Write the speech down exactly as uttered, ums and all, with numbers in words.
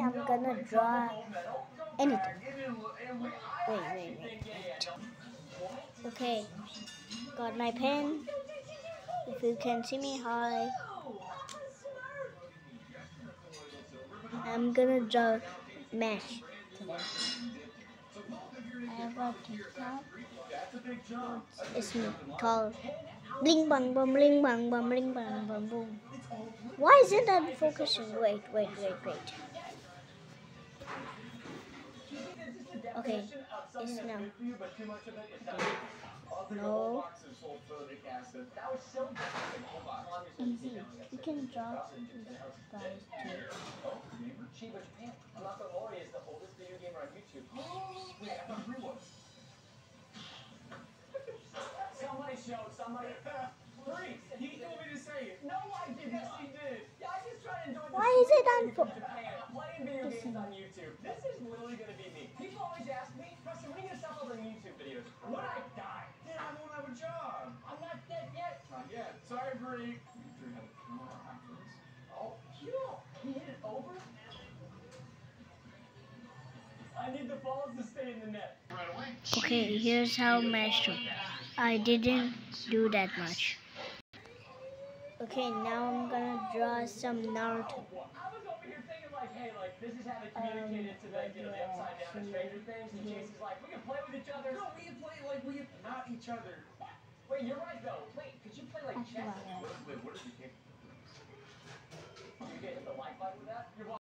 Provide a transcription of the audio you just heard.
I'm gonna draw anything. Wait, wait, wait, wait. Okay, got my pen. If you can see me, hi. I'm gonna draw mesh today. I have a TikTok. It's called bling bang bum bling bang bum bling bang bum boom. Why isn't that focusing? Wait, wait, wait, wait. Okay, it's now. Okay. No. Easy. You can draw these guys too. Chiba Japan. Unfocusing is the oldest video gamer on YouTube. Wait, I thought Brie was. Somebody show somebody. Brie, he told me to say it. No, I didn't. Yes, he did. Yeah, I just try to enjoy the Why is it unfocusing? Japan. I'm playing video games on YouTube. This is literally gonna be me. People always ask me, Preston, when are you gonna stop uploading YouTube videos? When I die. Then I won't have a job. I'm not dead yet. Not yet. Sorry, Brie. Oh, you don't. He hit it over? I need the balls to stay in the net. Right away. Okay, here's how mesh. I didn't do that much. Okay, now I'm gonna draw some Naruto. I was over here thinking like, hey, like this is how they communicated um, to the, you know, the upside down and Stranger Things. And Jason's like, we can play with each other. No, we can play like we can not each other. Wait, you're right though. Wait, could you play like chess? Wait, what did you get? You get the Wi-Fi with that? You're